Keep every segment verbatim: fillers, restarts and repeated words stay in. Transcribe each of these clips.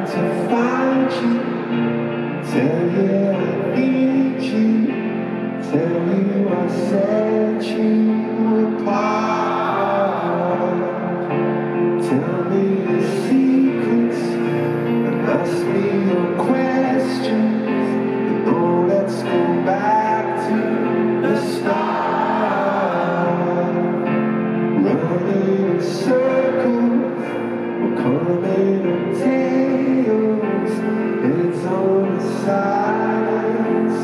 to find you, tell you I need you, tell you I set you apart. Tell me the secrets and ask me your questions, and oh, let's go back to the start. Running in circles, we're coming on tails, heads on the sides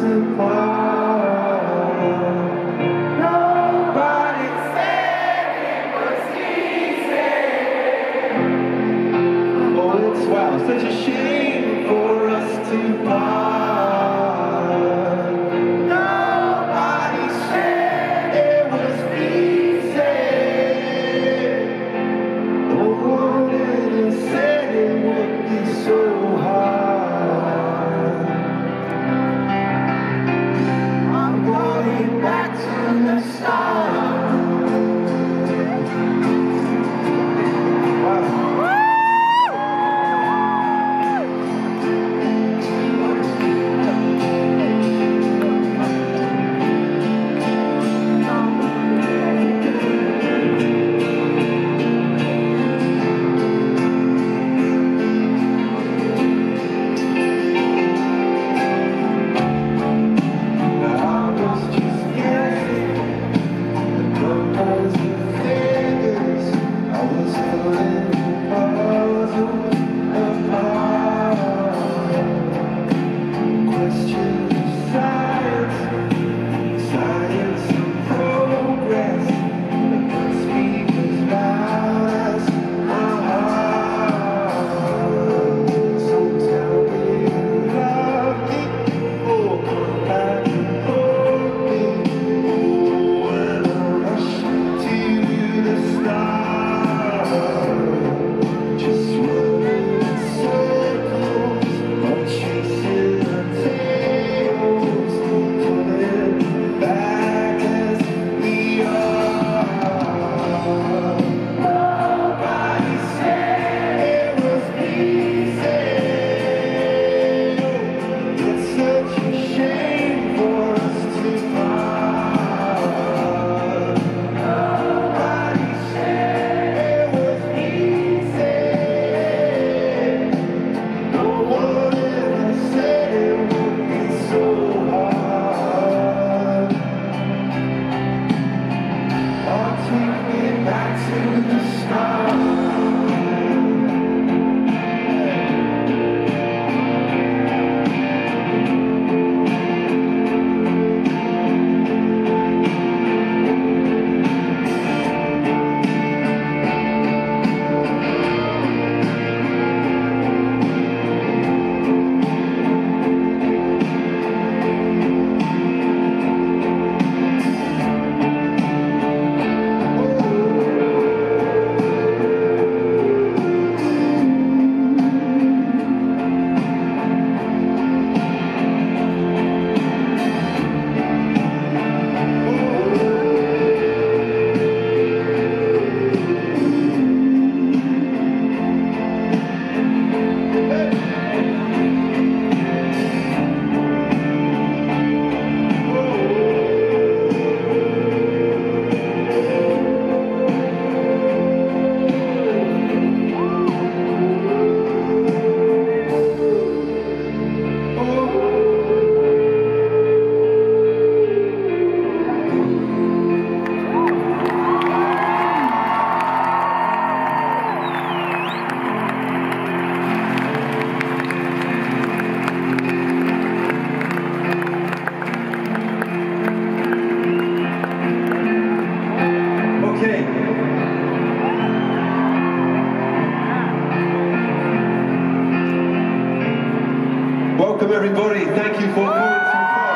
apart. Nobody said it was easy. Oh, it's wow, such a shame for us to part. Nobody said it was easy. No one ever said it would be so hard. I'm going back to the start. Wow. Welcome everybody, thank you for coming to Perth.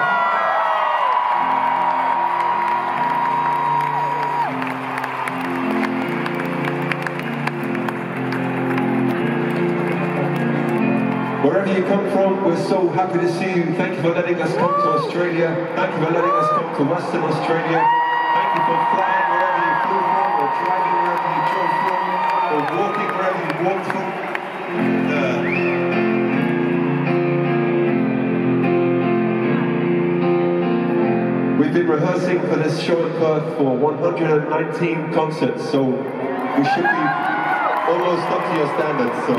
Wherever you come from, we're so happy to see you. Thank you for letting us come to Australia. Thank you for letting us come to Western Australia. Thank you for flying wherever you flew from, or driving wherever you drove from, or walking wherever you walked from. Uh, rehearsing for this show in Perth for one hundred nineteen concerts, so we should be almost up to your standards. So.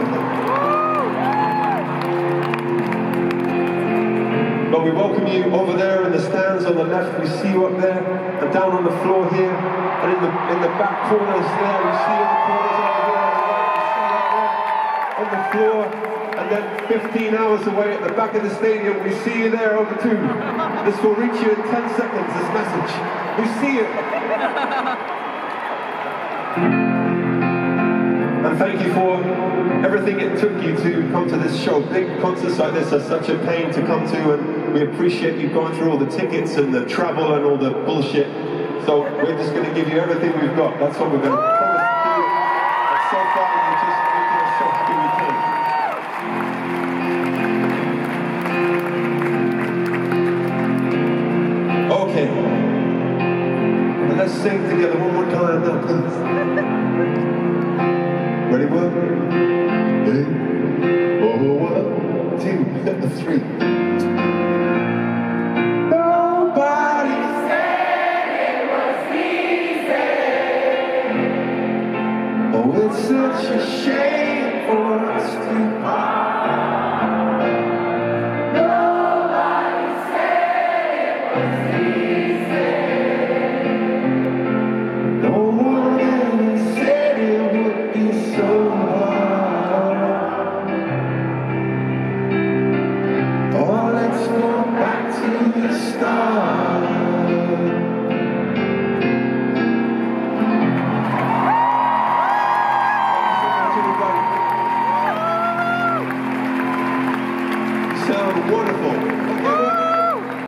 But we welcome you over there in the stands on the left. We see you up there, and down on the floor here, and in the in the back corners there. We see you in the corners over there, and right, we see you up there on the floor. And then fifteen hours away at the back of the stadium, we see you there over too. This will reach you in ten seconds, this message. We see you. And thank you for everything it took you to come to this show. Big concerts like this are such a pain to come to, and we appreciate you going through all the tickets and the travel and all the bullshit. So we're just going to give you everything we've got. That's what we're going to promise to do. And so far, you're just making us so happy we came. Okay, and let's sing together one more time now, please. Ready, one? Ready? Oh, one, two, three. Nobody said it was easy. Oh, it's such a shame for us to part. Stars.